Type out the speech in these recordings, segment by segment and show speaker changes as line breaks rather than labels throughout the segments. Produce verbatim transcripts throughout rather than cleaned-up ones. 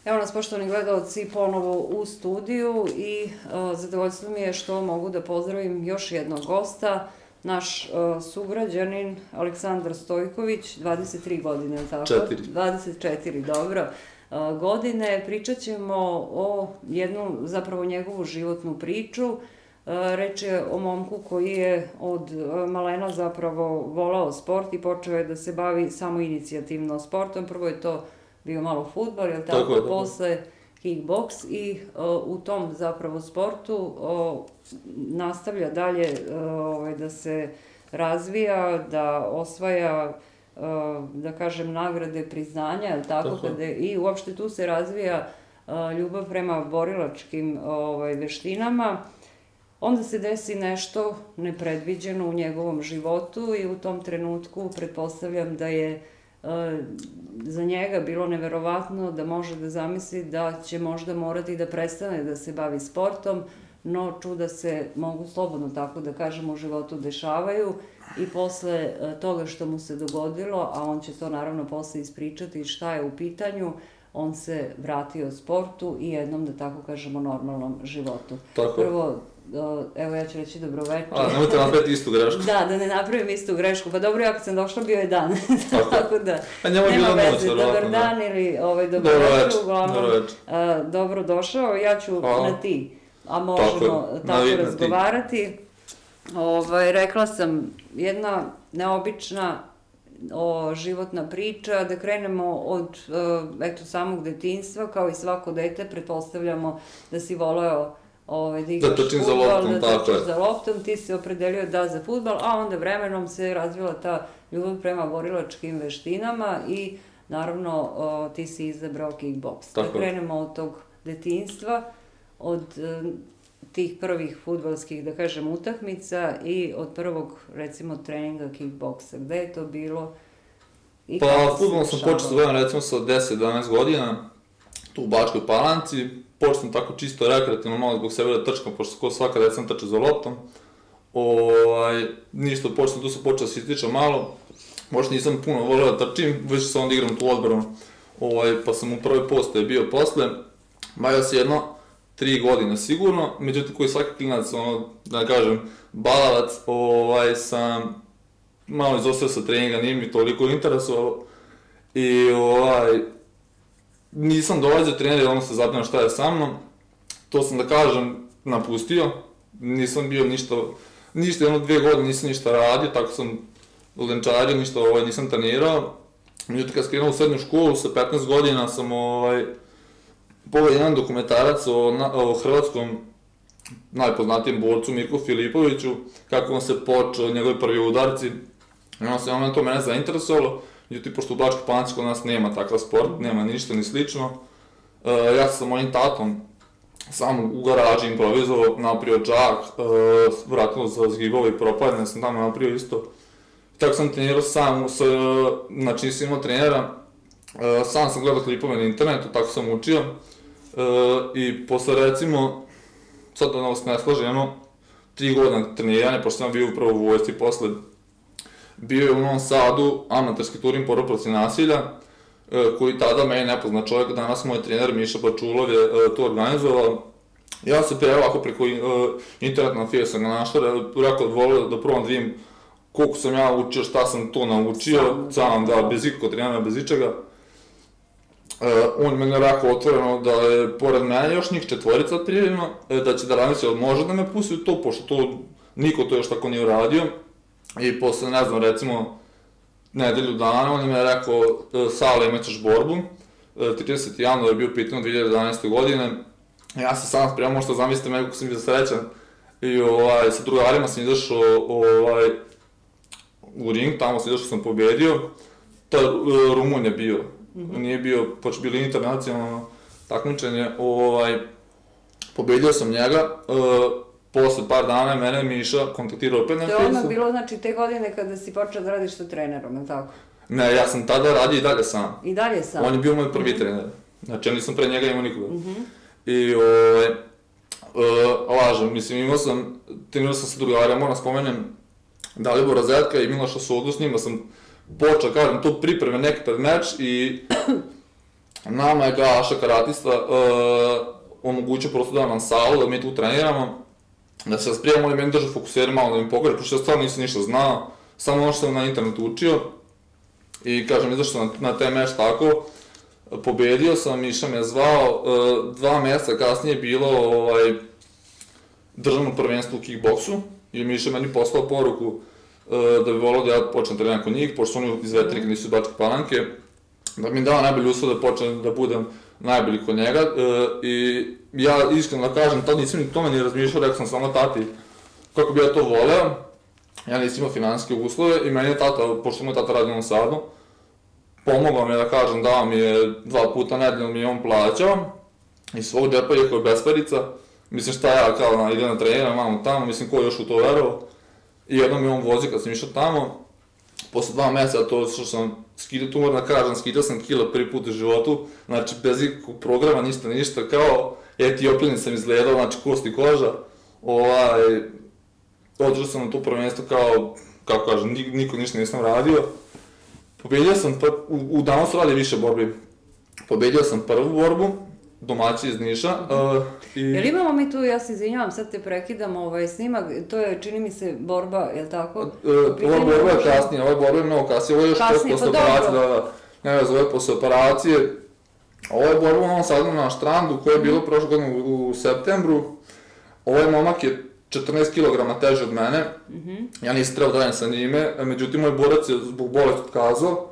Evo nas, poštovani gledalci, ponovo u studiju i zadovoljstvo mi je što mogu da pozdravim još jednog gosta, naš sugrađanin Aleksandar Stojković, dvadeset tri godine, tako?
Četiri.
dvadeset četiri, dobro. Godine. Pričat ćemo o jednu, zapravo njegovu životnu priču. Reč je o momku koji je od malena zapravo volao sport i počeo je da se bavi samoinicijativno sportom. Prvo je to bio malo fudbal, jel tako, posle kickboks i u tom zapravo sportu nastavlja dalje da se razvija, da osvaja, da kažem, nagrade, priznanja, jel tako, i uopšte tu se razvija ljubav prema borilačkim veštinama. Onda se desi nešto nepredviđeno u njegovom životu i u tom trenutku pretpostavljam da je za njega bilo neverovatno da može da zamisli da će možda morati da prestane da se bavi sportom, no čuda se, mogu slobodno tako da kažem, u životu dešavaju i posle toga što mu se dogodilo, a on će to naravno posle ispričati šta je u pitanju, on se vratio sportu i jednom, da tako kažemo, normalnom životu. Prvo, evo ja ću reći dobroveče.
A, nemojte napraviti istu grešku.
Da, da ne napravim istu grešku. Pa dobro, ja kad sam došla bio je dan. Tako da,
nema
veze, dobar dan ili dobroveče, uglavnom, dobro došao. Ja ću na ti, a možemo tako razgovarati. Rekla sam, jedna neobična životna priča, da krenemo od samog detinjstva, kao i svako dete, pretpostavljamo da si voleo da igraš fudbal, da trčiš za loptom, ti si opredelio da za fudbal, a onda vremenom se razvila ta ljubav prema borilačkim veštinama i naravno ti si izabrao kickboks. Da krenemo od tog detinjstva, od tih prvih fudbalskih, da kažem, utakmica i od prvog, recimo, treninga kickboksa. Gde je to bilo?
Pa, fudbalom sam počeo zovem, recimo, sa deset do jedanaest godina, tu u Bačkoj Palanci. Počeo sam tako čisto rekreativno, malo zbog sebe da trčkam, pošto ko svaka deca sam trče za loptom. Ništa, počeo sam, tu sam počeo da se ističam malo. Možda nisam puno volio da trčim, već sam onda igram tu odbranu, pa sam u prvoj postaje bio posle. Bavio se jedno tri godine sigurno, međutim koji svaki klinac, da kažem, balavac, sam malo izostao sa treninga, nije mi toliko interesovalo i nisam dolazio trener, jer ono se zapinao šta je sa mnom, to sam, da kažem, napustio, nisam bio ništa, ništa jedno dve godine nisam ništa radio, tako sam lenčario, ništa nisam trenirao, međutim kad sam krenuo u srednju školu, sa petnaest godina sam pogledao jedan dokumentarac o hrvatskom najpoznatijem borcu Mirku Filipoviću, kako on se počeo, njegovi prvi udarci, i ono se ono to mene zainteresovalo, međutim, pošto u Bačkoj Palanci kod nas nema takav sport, nema ništa ni slično, ja sam sa mojim tatom sam u garaži improvizovao, napravio džak, vratilo za zgibove i propadne, sam tamo napravio isto. Tako sam trenirao sam, znači nisam imao trenera, sam sam gledao klipove na internetu, tako sam učio i posle recimo, sad da nas ne slaže, jedno tri godina treniranja, pošto sam bio upravo u vojsci posle, bio je u Novom Sadu amaterski turin borba protiv nasilja, koji tada meni nepoznat čovjek, danas moj trener Miša Bačulov je to organizovao. Ja se pre ovako preko internetna fije sam ga našao, rekao da volio da probam da vidim koliko sam ja učio, šta sam to naučio, sam da bez ikako trenera, bez ičega. On je meni rekao otvoreno da je pored mene još njih četvorica prijavljeno, da će da razmisliti od može da me pusti u to, pošto to niko to još tako nije uradio. I posle, ne znam, recimo, nedelju dana, on je me rekao, Sala, imat ćeš borbu, trideseti januar je bio pitanje dve hiljade jedanaeste. godine, ja se sam spremao, možda zamislite me kako sam bio srećan, i sa drugarima sam izašao u ring, tamo sam izašao, sam pobedio, to je Rumun je bio, nije bio, pošto bili internacionalno takmičenje, pobedio sam njega. Posle par dana je mene Miša kontaktirao opet na Facebooku.
To je odmah bilo, znači, te godine kada si počeo da radiš sa trenerom, je li tako?
Ne, ja sam tada radio i dalje sam.
I dalje sam?
On je bio moj prvi trener. Znači, ja nisam pre njega imao nikoga. I, lažem, mislim, imao sam, trenirao sam sa drugarima, moram spomenem, Dalibora Zetka i Miloša Sodu, s njima sam počeo, kažem, to pripreme neki pred meč i nama je Gaša karatista omogućio prosto da nam salu, da mi tu treniramo, da se sprijemo i meni drže fokuseri malo da mi pokaže, pošto ja stvarno nisam ništa znao, samo ono što sam na internetu učio. I kažem, izašao sam na taj meč tako, pobedio sam, Miša me zvao, dva mjeseca kasnije je bilo državno prvenstvo u kickboksu i Miša meni poslao poruku da bi volao da ja počnem treniram kod njih, pošto su oni iz Vetrika, nisu iz Bačke Palanke, da mi dao najbolji uslov da počnem da budem najbolji kod njega i ja iskreno da kažem, tad nisam ni tome ni razmišljao, rekao sam samo tati kako bi ja to voleo, ja nisam imao finansijske uslove i meni je tata, pošto moj tata radi u Novom Sadu, pomogao mi je da kažem, dao mi je dva puta nedeljno mi je on plaćao iz svog džepa, iako je besparica, mislim šta ja kao idem na trenira, mamo tamo, mislim ko je još u to verovao. I jednom mi on vozi kad sam išao tamo, posle dva meseca to što sam skidao, tu moram da kažem, skidao sam kilo prvi put u životu, znači bez ikakvog programa, ništa, ništa, kao Etiopljanin sam izgledao, znači kost i koža, ovaj, održao sam na to prvenstvo kao, kako kažem, niko ništa nisam radio. Pobedio sam, u danu su radi više borbi, pobedio sam prvu borbu, domaći iz Niša.
Jel imamo mi tu, ja se izvinjavam, sad te prekidam snimak, to je, čini mi se, borba, je li tako?
Ova borba je kasnije, ova borba je mnogo kasnije, ovo je još posle operacije, da, ne vez, ovo je posle operacije. Ovo je borba u Novom Sadu na Štrandu, koja je bilo prošle godine u septembru. Ovaj momak je četrnaest kilograma teže od mene, ja nisam trebao da radim sa njime, međutim moj borac je zbog bolesti otkazao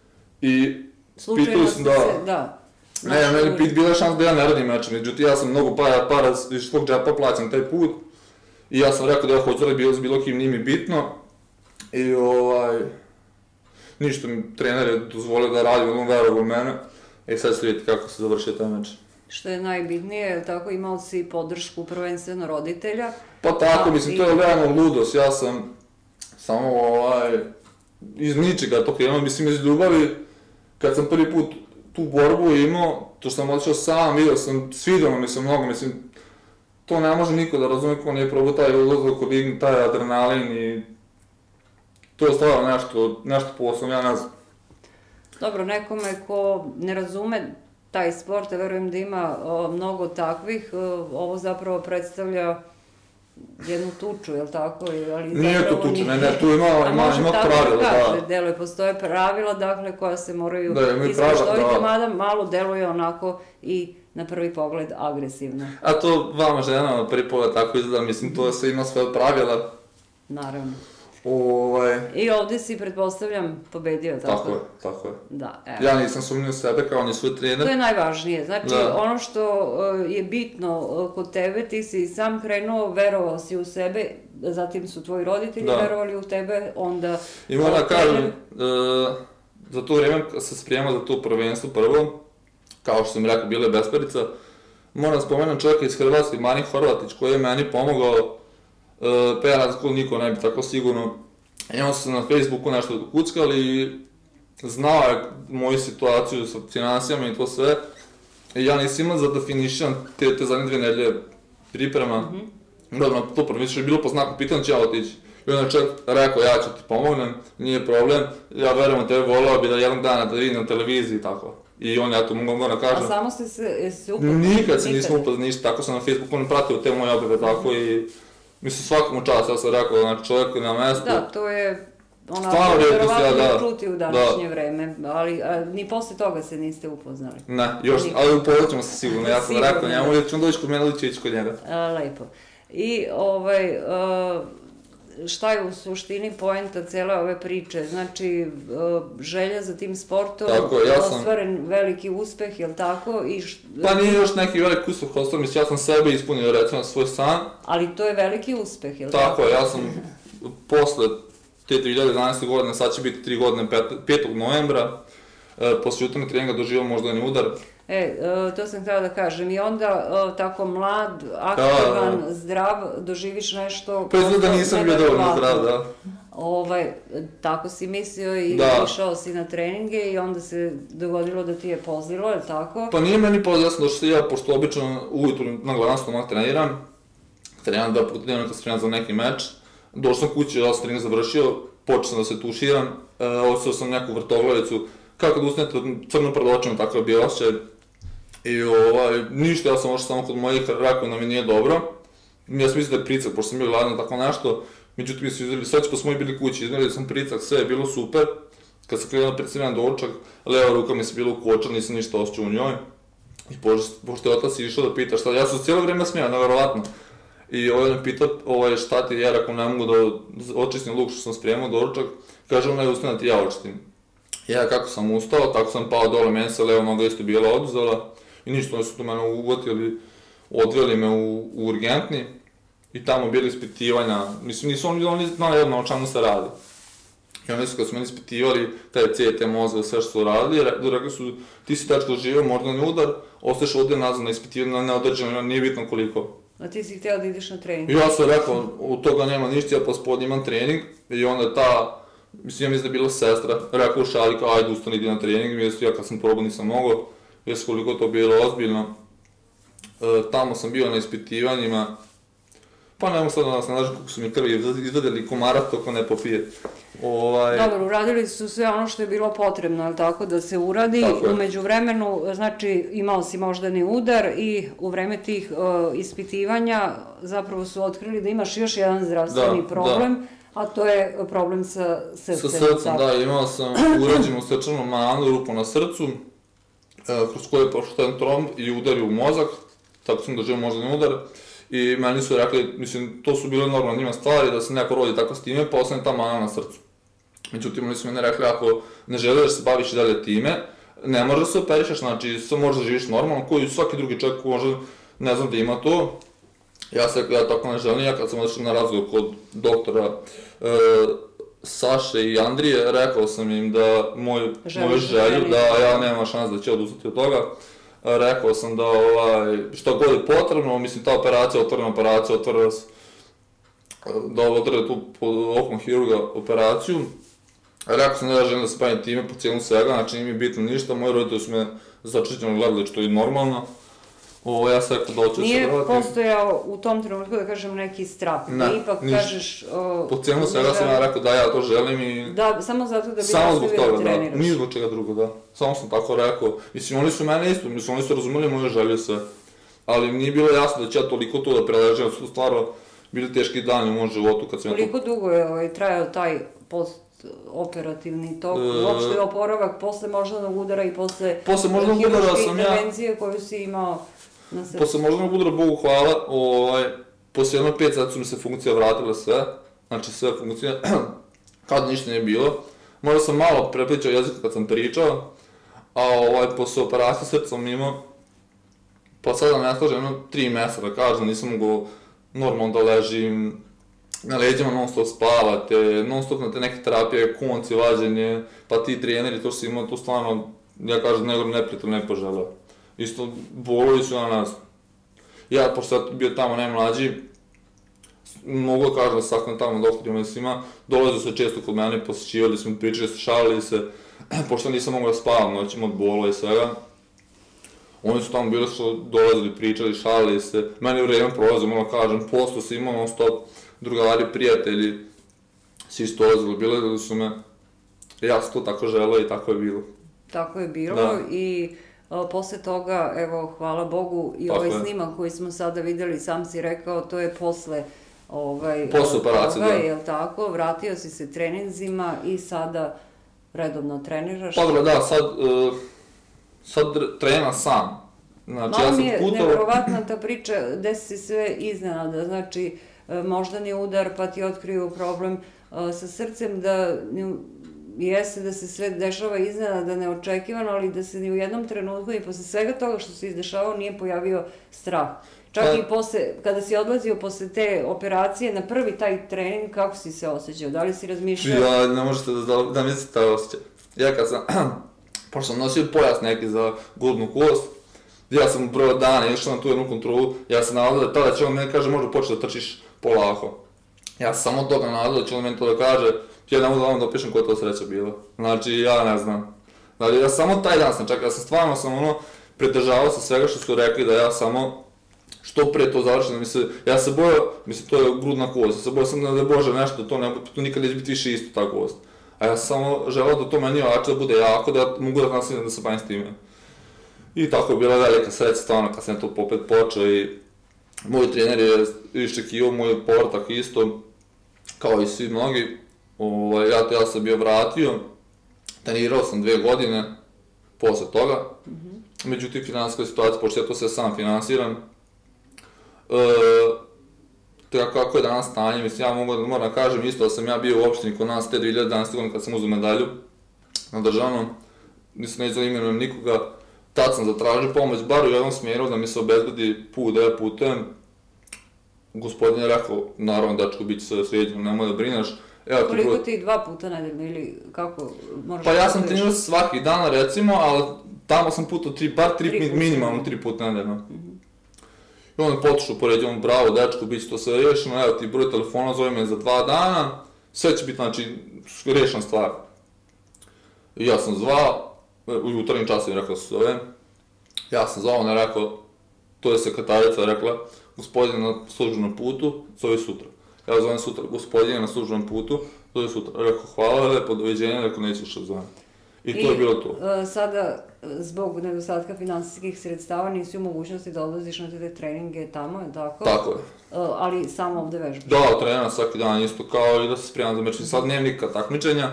i pitali sam da... Ne, meni bila je šans da ja ne radim meč, međutim ja sam mnogo para iz svog džepa plaćam taj put i ja sam rekao da ja hoću da bilo s bilo kim, nije mi bitno i ovaj... ništa mi trener je dozvolio da radim, on verovao u mene i sad ćete vidjeti kako se završio taj meč.
Što je najbitnije, tako imao si podršku prvenstveno roditelja.
Pa tako, mislim, to je veoma ludost, ja sam samo ovaj... iz ničega to krenuo, mislim iz ljubavi, kad sam prvi put tu borbu imao, to što sam odšao sam, vidio sam, svidjelo mi se mnogo, mislim, to ne može niko da razume ko nije probao taj ulazak kod igni, taj adrenalin i to je stvarno nešto, nešto posebno, ja ne znam.
Dobro, nekome ko ne razume taj sport, ja verujem da ima mnogo takvih, ovo zapravo predstavlja jednu tuču, je li tako?
Nije to tuča, ne, ne, tu ima pravila, da.
Deluje, postoje pravila, dakle, koja se moraju ispoštoviti, mada malo deluje onako i na prvi pogled agresivno.
A to vama ženama na prvi pogled tako izgleda, mislim, to se ima svoje pravila.
Naravno. I ovdje si, pretpostavljam, pobedio, tako?
Tako je, tako je.
Da, evo.
Ja nisam sumnio u sebe kao ni svoj trener.
To je najvažnije, znači ono što je bitno kod tebe, ti si sam krenuo, verovao si u sebe, zatim su tvoji roditelji verovali u tebe, onda...
I moram da kažem, za to vrijeme se sprijemao za to prvenstvo prvo, kao što sam rekao, bila je besparica, moram spomenuti čovjeka iz Hrvatske, Marin Horvatić, koji je meni pomogao, pa ja razliku niko ne bi tako sigurno. Imao sam na Facebooku nešto kuckali i znao je moju situaciju sa financijama i to sve. I ja nisam imao za da finišam te zadnje dve nedelje priprema. Dobro, to prvenstvo je bilo po znaku pitanja, ću ja otići. I onda je čovjek rekao, ja ću ti pomognem, nije problem, ja verujem u tebe, volao bi da jednog dana da vidim na televiziji i tako. I on, ja to mogu da kažem.
A samo ste se upoznali?
Nikad se nismo upoznali ništa, tako sam na Facebooku ne pratio te moje objave, tako i... Mislim, svakom čast, ja sam rekao, znači čovjek na mestu...
Da, to je onako verovatno čuti u današnje vreme, ali ni posle toga se niste upoznali.
Ne, još, ali upoznat ćemo se sigurno, ja sam rekao njemu, jer ćemo doći kod mene ili će ići kod njega.
Lepo. I ovaj... šta je u suštini poenta cele ove priče? Znači, želja za tim sportom, ostvaren veliki uspeh, je li tako?
Pa nije još neki veliki uspeh ostvaren, mislim, ja sam sebe ispunio, recimo, svoj san.
Ali to je veliki uspeh, je li tako?
Tako je, ja sam posle te dve hiljade jedanaeste godine, sad će biti tri godine, petog novembra, posle jutarnjeg treninga doživao moždani udar.
E, to sam htjela da kažem, i onda tako mlad, aktivan, zdrav, doživiš nešto...
Pa izgleda da nisam bio dovoljno zdrav, da.
Tako si mislio i išao si na treninge i onda se dogodilo da ti je pozlilo, je li tako?
Pa nije meni pozlilo, ja sam došao ja, pošto obično ujutru na Glavanstvu mak treniram, treniram dva puta dnevno kad spremam za neki meč, došao sam kući, ja sam trening završio, počeo sam da se tuširam, ostao sam neku vrtoglavicu, kako da ustanete crno pred očima, tako je bio osjećaj. I ovaj, ništa, ja sam ošao samo kod mojih, rekao da mi nije dobro. Ja sam mislio da je pricak, pošto sam bio gladan, tako nešto. Međutim, mi su izveli sve, pa smo i bili kući, izmjerili sam pricak, sve je bilo super. Kad sam krenuo pred jedan doručak, leva ruka mi se bila ukočila, nisam ništa osjećao u njoj. I pošto je otac išao da pita šta, ja sam cijelo vreme smijao, nevjerovatno. I ovaj me pitao ovaj, šta ti je, rekao ne mogu da očistim luk što sam spremao doručak, kaže on, ne ustane ti ja očistim. Ja kako sam ustao, tako sam pao dole, meni se leva noga isto bila oduzela i ništa, oni su tu mene ugotili, odveli me u, u urgentni i tamo bili ispitivanja, mislim nisu oni, oni znali jedno o čemu se radi. I oni su kad su meni ispitivali taj C T mozga, sve što su radili, rekli su ti si tačko živio, moždani udar, ostaješ ovdje nazad na ispitivanje, neodređeno, nije bitno koliko.
A ti si htio da ideš na trening?
Ja sam rekao, od toga nema ništa, ja pospodin imam trening i onda ta, mislim, ja mislim da je bila sestra, rekao u šali kao ajde ustani idi na trening, mjesto ja kad sam probao nisam mogao, jesu koliko to bilo ozbiljno. E, tamo sam bio na ispitivanjima, pa nemo sad da nas ne lažem kako su mi krvi izvedeli komarac toko ne popije. Ovaj...
Dobro, uradili su sve ono što je bilo potrebno, ali tako da se uradi. Umeđu vremenu, znači imao si moždani udar i u vreme tih uh, ispitivanja zapravo su otkrili da imaš još jedan zdravstveni da, problem, da. A to je problem sa srcem.
Sa srcem, da, imao sam urađenu srčanu manu, rupu na srcu, uh, kroz koju je prošao jedan tromb i udario u mozak, tako sam doživio moždani udar. I meni su rekli, mislim, to su bile normalne njima stvari, da se neko rodi tako s time, pa ostane ta mana na srcu. Međutim, oni su mene rekli, ako ne želiš da se baviš i dalje time, ne možeš da se operišeš, znači, sve možeš da živiš normalno, koji svaki drugi čovjek može, ne znam da ima to. Ja sam rekao, ja tako ne želim, ja kad sam odšao na razgovor kod doktora e, Saše i Andrije, rekao sam im da moju želju, da ja nemam šans da će odustati od toga. Rekao sam da ovaj, što god je potrebno, mislim ta operacija, otvorena operacija, otvorila se, da odrade tu pod okom hirurga operaciju. Rekao sam da ja želim da se bavim time po cijelom svega, znači nije mi bitno ništa, moji roditelji su me začećeno gledali što je normalno. Ovo, ja sam rekao da hoću da se vratim.
Nije postojao u tom trenutku da kažem neki strah,
ne,
da ipak
ništa.
Kažeš... O,
po cijelom svega sam ja rekao da ja to želim i...
Da, samo zato da bi
samo zbog toga,
da treniraš.
Da, nije zbog čega drugo, da. Samo sam tako rekao. Mislim, oni su mene isto, mislim, oni su razumeli moje želje sve. Ali nije bilo jasno da će ja toliko to da preležem, su stvarno bili teški dani u mom životu kad sam ja to...
Koliko dugo je ovaj, trajao taj post-operativni tok, uopšte oporavak posle moždanog udara i posle...
Posle moždanog udara sam ja...
intervencije koju si imao na srcu?
Posle moždanog udara, Bogu hvala, ovaj, posle jedno pet sati su mi se funkcija vratile sve, znači sve funkcije, kad ništa nije bilo. Možda sam malo prepličao jezika kad sam pričao, a ovaj, posle operacije srca sam imao, pa sada ne slažem, jedno tri mjeseca da kažem, nisam mogu normalno da ležim, na leđima non stop spavate, non stop na te neke terapije, konci, vađenje, pa ti treneri, to što imao, to stvarno, ja kažem, nego neprijatelj ne poželeo. Isto, bolovi su na nas. Ja, pošto sam bio tamo najmlađi, mogu da kažem da saknem tamo doktorima i svima, dolazio se često kod mene, posjećivali smo, pričali se, šalili se, pošto nisam mogu da spavam noćima od bola i svega. Oni su tamo bili što dolazili, pričali, šalili se, meni je vreme prolazio, moram kažem, posle sam imao non stop, drugari, prijatelji, svi su dolazili, bili su me, ja sam to tako želeo i tako je bilo.
Tako je bilo i posle toga, evo, hvala Bogu, i ovaj snimak koji smo sada videli, sam si rekao, to je posle
posle operacije, da.
Jel tako, vratio si se treninzima i sada redovno treniraš?
Pa da, sad, sad trenam sam.
Malo mi je nevjerovatna ta priča, desi si sve iznenada, znači moždani udar pa ti otkriju problem sa srcem, da jeste da se sve dešava iznenada, neočekivano, ali da se ni u jednom trenutku i posle svega toga što se izdešavao nije pojavio strah. Čak i posle, kada si odlazio posle te operacije na prvi taj trening, kako si se osjećao? Da li si razmišljao?
Ja, ne možete da mislite taj osjećaj. Ja kad sam, pošto sam nosio pojas neki za grudnu kost, ja sam u prvo dana išao na tu jednu kontrolu, ja sam nadao da tada će on meni kaže možda početi da trčiš polako. Ja sam samo toga nadao da će on meni to da kaže, ja ne mogu da vam da opišem koja to sreća bila. Znači, ja ne znam. Znači, ja samo taj dan sam čekao, ja sam stvarno sam ono, pridržavao se svega što su rekli da ja samo što pre to završim, mislim, ja se bojao, mislim, to je grudna kost, ja se bojao sam da je Bože nešto, to nikad neće biti više isto ta kost. A ja sam samo želeo da to meni jače, da bude jako, da mogu da nastavim da se bavim s time. I tako je bila velika sreća stvarno kad sam to opet počeo i moj trener je iščekivao moj povratak isto, kao i svi mnogi. Ovaj, ja, ja sam bio vratio, trenirao sam dve godine posle toga, međutim finansijska situacija, pošto ja to sve sam finansiram, e, te kako je danas stanje, mislim, ja mogu, moram da kažem isto da sam ja bio u opštini kod nas te dve hiljade jedanaeste. godine kad sam uzeo medalju na državnom, nisam neću da imenujem nikoga, tad sam zatražio pomoć, bar u jednom smjeru da mi se obezbedi put da ja putujem. Gospodin je rekao, naravno, dečko, bit će sve sređeno, nemoj da brineš.
Koliko ti dva puta nedeljno ili kako moraš...
Pa ja sam trenirao svaki dan, recimo, ali tamo sam putao bar tri, minimalno tri puta nedeljno. I on je potišao, poredio on, bravo, dečko, bit će to sve rešeno, evo ti broj telefona, zove me za dva dana, sve će biti, znači, rešena stvar. I ja sam zvao, u jutarnjim časima rekao da se zove, ja sam zvao, on je rekao, to je sekretarica rekla, gospodin na službenom putu, zove sutra. Ja zovem sutra, gospodin je na službenom putu, zove sutra. Rekao, hvala, lepo, doviđenja, rekao, neću što zovem. I to je bilo to.
I sada, zbog nedostatka finansijskih sredstava, nisi u mogućnosti da odlaziš na te treninge tamo, je tako?
Tako je.
Ali samo ovde vežbaš?
Da, trenam svaki dan isto, kao i da se spremam za meč. Sad dnevnika takmičenja.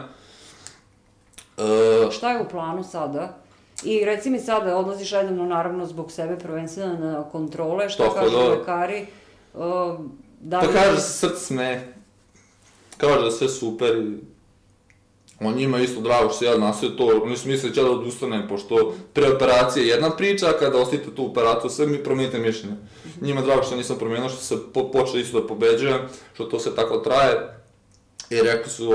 Šta je u planu sada? I reci mi sada, odlaziš redovno, naravno, zbog sebe, prvenstveno na kontrole, šta kažu lekari?
Pa kaže se srce sme, kaže da je sve super i on njima isto drago što se ja nastavio to, oni su mislili da ću ja da odustanem, pošto pre operacije je jedna priča, a kada ostite tu operaciju, sve mi promijenite mišljenje. Njima drago što nisam promijenio, što se počeli isto da pobeđujem, što to sve tako traje. I rekli su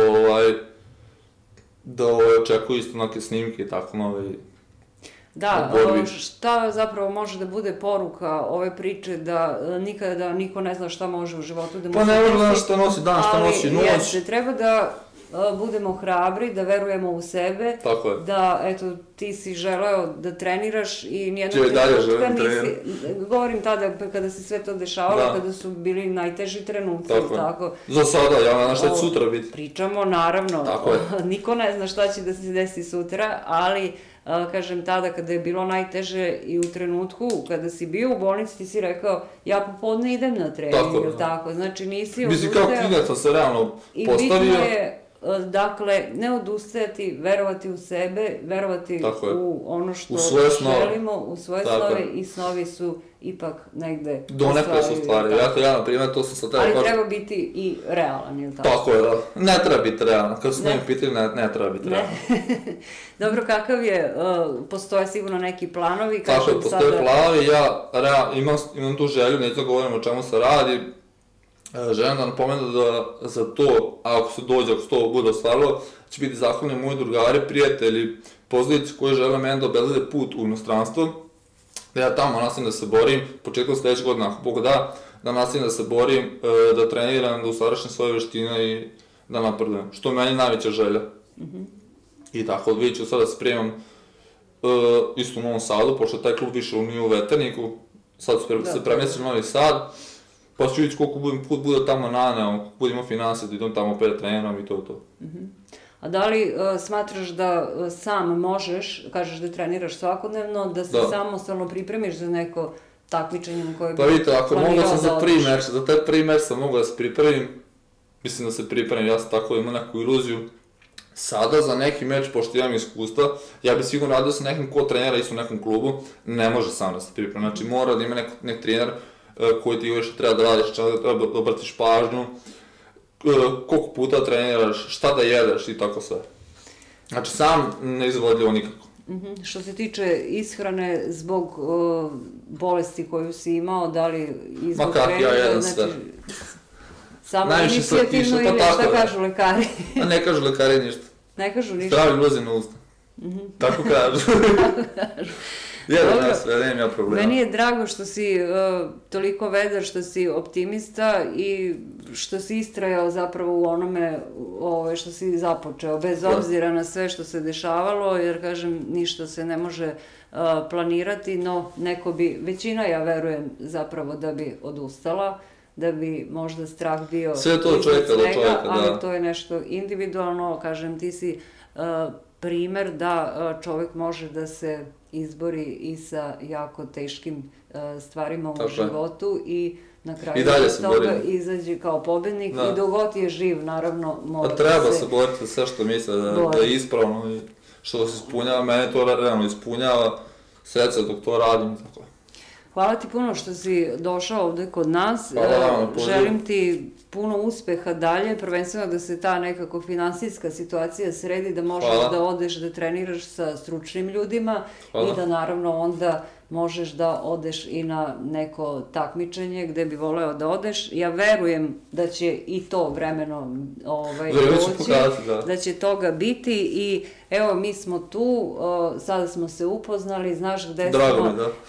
da očekuju isto neke snimke i tako nove.
Da, šta zapravo može da bude poruka ove priče, da nikada niko ne zna šta može u životu da mu se desi.
Pa ne može da šta nosi dan, šta nosi noć.
Ali jeste, treba da budemo hrabri, da verujemo u sebe.
Tako je.
Da, eto, ti si želeo da treniraš i nijednog trenutka nisi... Govorim tada kada se sve to dešavalo, kada su bili najteži trenuci.
Tako je. Za sada, ja ne znam šta će sutra biti.
Pričamo, naravno. Niko ne zna šta će da se desi sutra, ali... kažem, tada kada je bilo najteže i u trenutku kada si bio u bolnici, ti si rekao, ja popodne idem na trening, ili tako, znači nisi odustao.
Mislim, kao klinac se realno postavio.
I bitno je, dakle, ne odustajati, verovati u sebe, verovati u ono što želimo, u svoje snove, i snovi su ipak negde...
Donekle su stvari, ja na primjer to sam sa tebe...
Ali treba biti i realan, ili tako?
Tako je, da. Ne treba biti realan, kad su nam pitali, ne treba biti realan.
Dobro, kakav je, postoje sigurno neki planovi?
Tako je, postoje planovi, ja imam tu želju, neću da govorim o čemu se radi, želim da napomenu da za to, ako se dođe, ako se to bude ostvarilo, će biti zahvalni moji drugari, prijatelji, poznanici koji žele meni da obezbede put u inostranstvo, da ja tamo nastavim da se borim, početkom sledeće godine, ako Bog da, da nastavim da se borim, da treniram, da usavršim svoje veštine i da napredujem, što je meni najveća želja. I tako, vidjet ću sad da se prijemam isto u Novom Sadu, pošto taj klub više nije u Veterniku, sad se premestim u Novi Sad, pa ću vidjeti koliko put bude tamo naneo, budemo finansije, da idem tamo opet treniram i to je to.
A da li smatraš da sam možeš, kažeš da treniraš svakodnevno, da se samostalno pripremiš za neko takmičenje na koje bi
planirao da odeš? Pa vidite, ako mogu sam za prvi meč, za taj prvi meč sam mogu da se pripremim, mislim da se pripremim, ja sam tako imao neku iluziju. Sada za neki meč, pošto imam iskustva, ja bih sigurno radio sa nekim ko trenera isto u nekom klubu, ne može sam da se pripremi, znači mora da ima nek trener koji ti još treba da radiš, treba da obratiš pažnju, koliko puta treniraš, šta da jedeš i tako sve. Znači sam ne izvodljivo nikako.
Što se tiče ishrane zbog bolesti koju si imao, da li izbog treninga?
Ma kak, ja jedem sve.
Samo inicijativno ili šta kažu lekari?
Ne kažu lekari ništa.
Ne kažu ništa?
Zdravi ulozi na usta. Tako kažu. Jedem ja sve, nemam ja problema.
Meni je drago što si toliko vedar, što si optimista i što si istrajao zapravo u onome što si započeo, bez obzira na sve što se dešavalo, jer kažem, ništa se ne može planirati, no neko bi, većina ja verujem zapravo da bi odustala, da bi možda strah bio
sve to čovjeka do čovjeka, da.
Ali to je nešto individualno, kažem, ti si uh, primer da uh, čovjek može da se izbori i sa jako teškim uh, stvarima u životu i na kraju toga izađe kao pobednik i dogod je živ, naravno, mora da se...
Treba se boriti za sve što misle da je ispravno i što se ispunjava, mene to realno ispunjava, sreća dok to radim, tako.
Hvala ti puno što si došao ovde kod nas. Želim ti puno uspeha dalje, prvenstveno da se ta nekako finansijska situacija sredi, da možeš da odeš da treniraš sa stručnim ljudima i da naravno onda možeš da odeš i na neko takmičenje gde bi voleo da odeš. Ja verujem da će i to vremeno doći, da će toga biti i evo mi smo tu, sada smo se upoznali, znaš gde smo,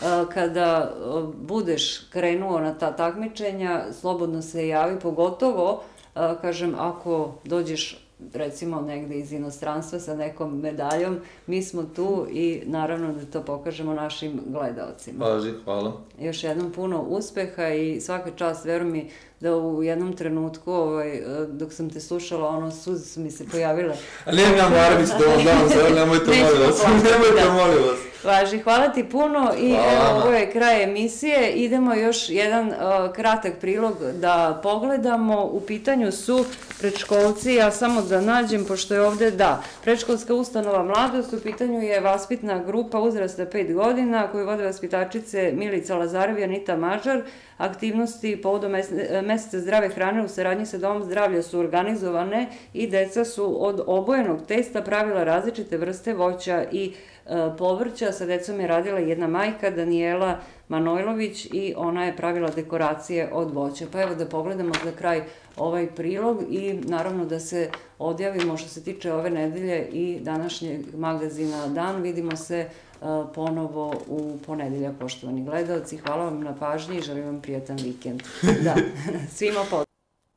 kada budeš krenuo na ta takmičenja, slobodno se javi, pogotovo, kažem, ako dođeš recimo negde iz inostranstva sa nekom medaljom, mi smo tu i naravno da to pokažemo našim gledaocima.
Važi, hvala.
Još jednom puno uspeha i svaka čast, veruj mi da u jednom trenutku, dok sam te slušala, ono, suze su mi se pojavile.
A nijem ja Maravić da vam dam se, nemojte molim vas, nemojte molim vas.
Važi, hvala ti puno i evo, ovo je kraj emisije. Idemo još jedan kratak prilog da pogledamo. U pitanju su predškolci, ja samo da nađem, pošto je ovde, da, predškolska ustanova Mladost, u pitanju je vaspitna grupa uzrasta pet godina, koju vode vaspitačice Milica Lazarev i Anita Mažar. Aktivnosti povodom meseca zdrave hrane u saradnji sa Domom zdravlja su organizovane i deca su od obojenog testa pravila različite vrste voća i povrća. Sa decom je radila jedna majka, Danijela Manojlović, i ona je pravila dekoracije od voća. Pa evo da pogledamo za kraj ovaj prilog i naravno da se odjavimo što se tiče ove nedelje i današnjeg magazina Dan. Vidimo se ponovo u ponedeljak, poštovani gledaoci. Hvala vam na pažnji i želim vam prijatan vikend. Da, svima pozdrav.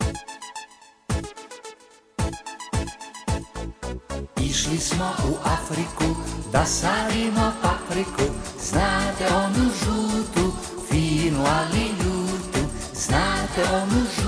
Išli smo u Afriku da sadimo papriku, znate onu žutu, finu ali ljutu, znate onu žutu.